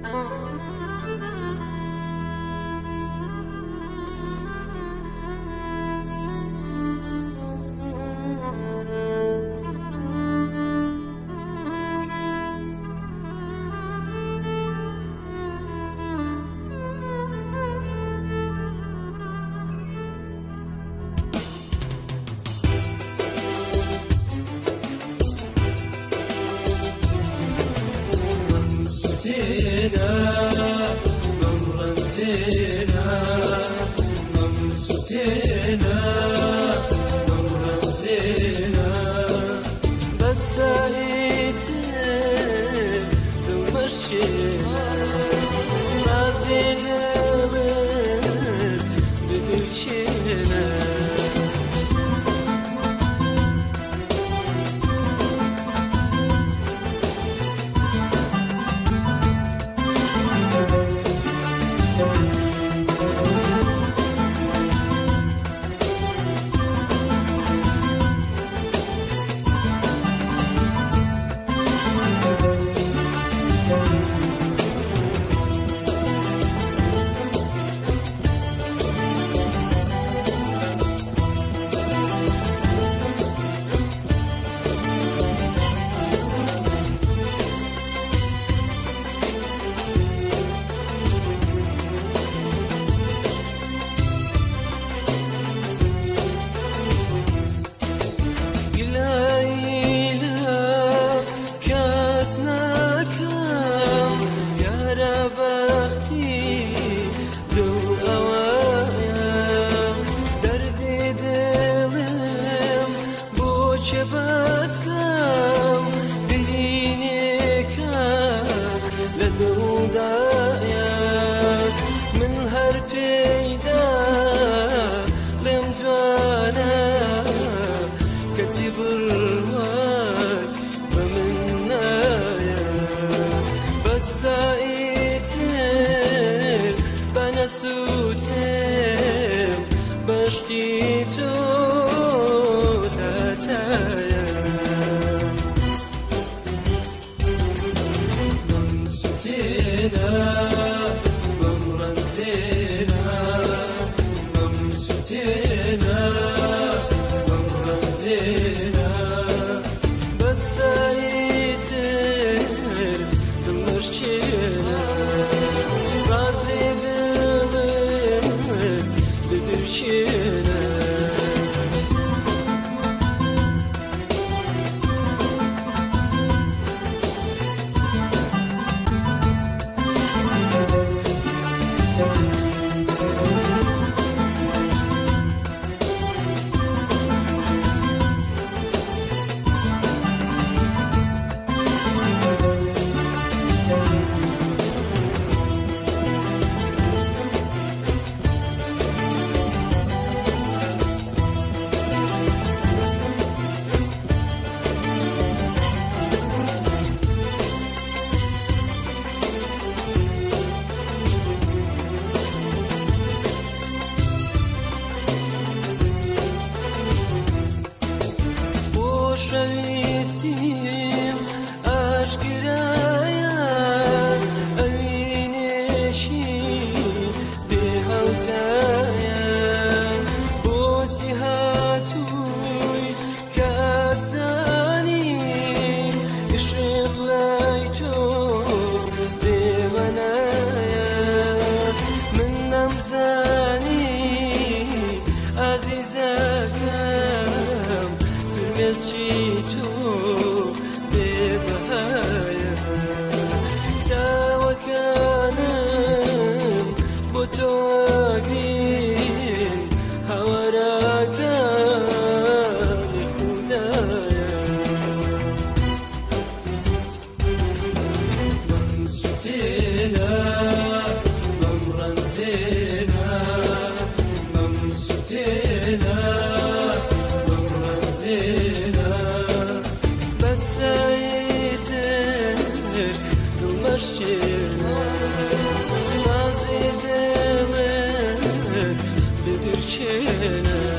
زينة نمرا زينة ممسوتينا نمرا زينة بس ايتين المشينا رازي دلت بدرشينا بس كم بينك لدو دايا من هر بيدا لم جوانا كتبر ماك بمنايا بس ايتر بنسوتم بشقيتو نمرا زينة ممسوتينا نمرا زينة بس ايتر دمرشينا رازي دلت بدرشينا شويستيم أشكرايا أوينشي بهوتايا بوتي هاتوي كاتزاني إشرق لايتو بمنايا من نمزاني عزيزك مسجيتو ببهايا تاوكانم بتواقين هوراكان خدايا ممسوتينا نمرا زينة ممسوتينا بس ايتر دمشقنا رازي دلت بدرشينا